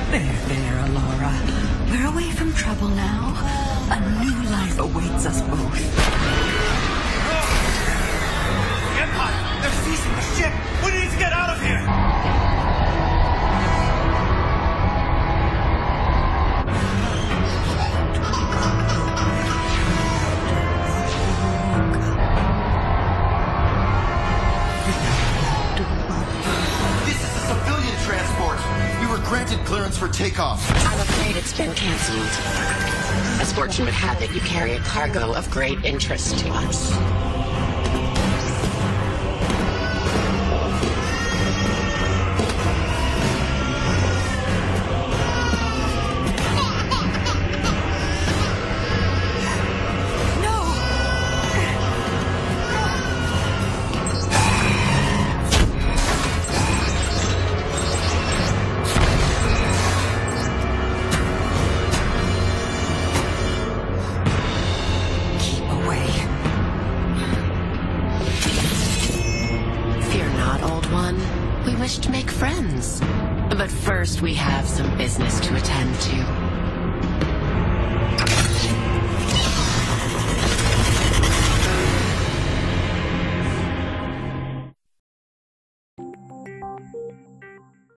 There, Alora. We're away from trouble now. A new life awaits us both. The Empire! They're seizing the ship! We need to get out of here! Granted clearance for takeoff. I'm afraid it's been canceled. As fortune would have it, you carry a cargo of great interest to us. We wish to make friends. But first we have some business to attend to.